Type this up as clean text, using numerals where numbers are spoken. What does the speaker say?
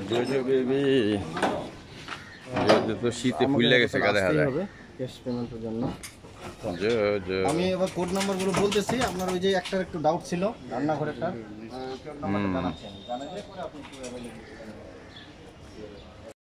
JoJo baby তো শীতে ফুলে গেছে গা দেখা যায় ক্যাশ পেমেন্টের জন্য। জোজো আমি এবার কোড নাম্বারগুলো বলতেছি, আপনার ওই যে একটার একটু ডাউট ছিল রান্নাঘরেরটা, কোড নাম্বারটা জানাচ্ছেন, জানালে পরে আপনি একটু অ্যাভেলেবল।